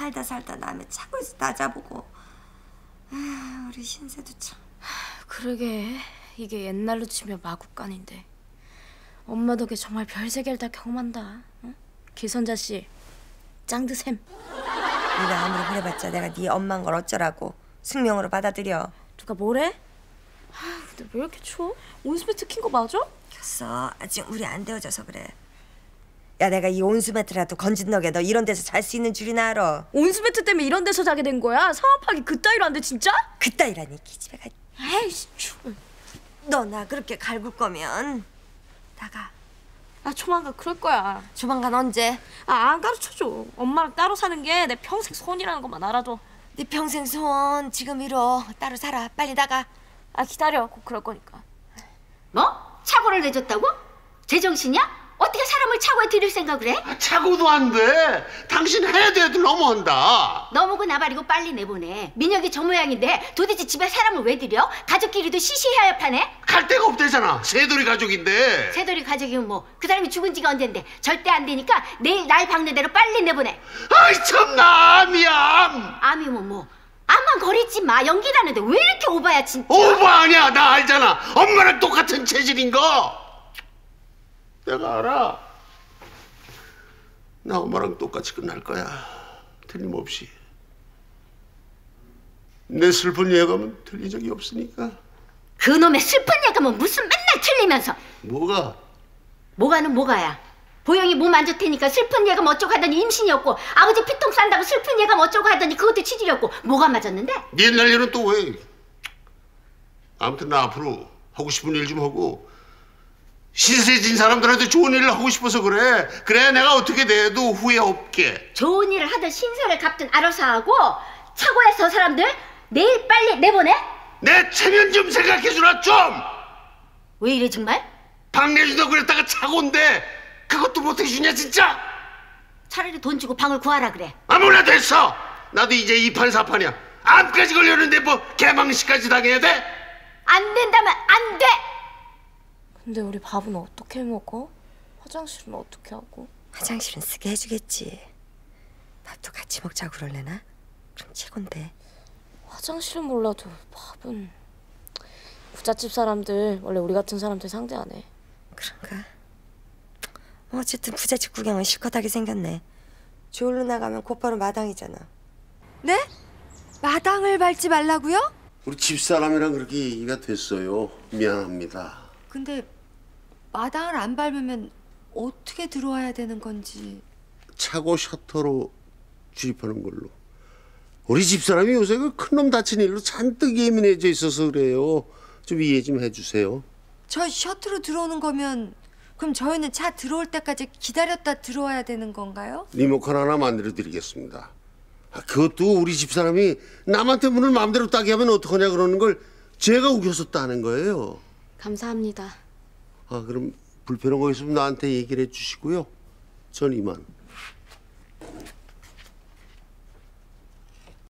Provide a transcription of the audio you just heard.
살다 남의 차고에서 나자보고. 아, 우리 신세도 참. 그러게, 이게 옛날로 치면 마구간인데 엄마 덕에 정말 별세계를 다 경험한다. 응? 기선자 씨, 짱드셈. 네가 아무리 그래봤자 내가 네 엄마인 걸 어쩌라고. 숙명으로 받아들여. 누가 뭐래? 아, 근데 왜 이렇게 추워? 온수매트 킨 거 맞아? 켰어. 아직 물이 안 데워져서 그래. 야, 내가 이 온수매트라도 건진 덕에 너 이런 데서 잘 수 있는 줄이나 알아. 온수매트 때문에 이런 데서 자게 된 거야? 사업하기 그따위로 안 돼 진짜? 그따위라니. 기집애가. 에이씨 추워. 너 나 그렇게 갈굴 거면 나가. 아 조만간 그럴 거야. 조만간 언제? 아 안 가르쳐줘. 엄마랑 따로 사는 게 내 평생 소원이라는 것만 알아둬. 네 평생 소원 지금 이뤄. 따로 살아. 빨리 나가. 아 기다려. 곧 그럴 거니까. 뭐? 차고를 내줬다고? 제정신이야? 어떻게 사람을 차고에 들일 생각을 해? 차고도 안 돼. 당신 해야 돼도 넘어온다. 너무고 나발이고 빨리 내보내. 민혁이 저 모양인데 도대체 집에 사람을 왜 들여? 가족끼리도 시시해야 파네? 갈 데가 없대잖아. 새돌이 가족인데. 새돌이 가족이면 뭐 그 사람이 죽은 지가 언젠데. 절대 안 되니까 내일 날 박는 대로 빨리 내보내. 아이 참나 암이야. 암이면 뭐 암만 거리지 마. 연기라는데 왜 이렇게 오바야 진짜. 오바 아니야. 나 알잖아. 엄마랑 똑같은 체질인 거. 내가 알아. 나 엄마랑 똑같이 끝날 거야. 틀림없이. 내 슬픈 예감은 틀린 적이 없으니까. 그놈의 슬픈 예감은 무슨 맨날 틀리면서. 뭐가? 뭐가는 뭐가야. 보영이 몸 안 좋다니까 슬픈 예감 어쩌고 하더니 임신이었고, 아버지 피통 싼다고 슬픈 예감 어쩌고 하더니 그것도 치질이었고. 뭐가 맞았는데? 옛날 일은 또 왜? 아무튼 나 앞으로 하고 싶은 일 좀 하고 신세진 사람들한테 좋은 일을 하고 싶어서 그래. 그래야 내가 어떻게 돼도 후회 없게. 좋은 일을 하든 신세를 갚든 알아서 하고, 차고에서 사람들 내일 빨리 내보내? 내 체면 좀 생각해주라 좀. 왜 이래 정말? 방 내주다 그랬다가 차고인데 그것도 못해주냐 진짜? 차라리 돈 주고 방을 구하라 그래. 아무나 됐어. 나도 이제 2판 4판이야. 암까지 걸렸는데 뭐 개망신까지 당해야 돼? 안 된다면 안 돼! 근데 우리 밥은 어떻게 먹어? 화장실은 어떻게 하고? 화장실은 쓰게 해주겠지. 밥도 같이 먹자고 그럴래나? 그럼 최곤데. 화장실은 몰라도 밥은... 부잣집 사람들 원래 우리 같은 사람들 상대 안 해. 그런가? 어쨌든 부잣집 구경은 실컷하게 생겼네. 저울로 나가면 곧바로 마당이잖아. 네? 마당을 밟지 말라고요? 우리 집사람이랑 그렇게 얘기가 됐어요. 미안합니다. 근데 마당을 안 밟으면 어떻게 들어와야 되는 건지. 차고 셔터로 주입하는 걸로. 우리 집사람이 요새 그 큰놈 다친 일로 잔뜩 예민해져 있어서 그래요. 좀 이해 좀 해주세요. 저 셔터로 들어오는 거면 그럼 저희는 차 들어올 때까지 기다렸다 들어와야 되는 건가요? 리모컨 하나 만들어 드리겠습니다. 그것도 우리 집사람이 남한테 문을 마음대로 따게 하면 어떡하냐 그러는 걸 제가 우겨서 따는 거예요. 감사합니다. 그럼 불편한 거 있으면 나한테 얘기를 해주시고요. 전 이만.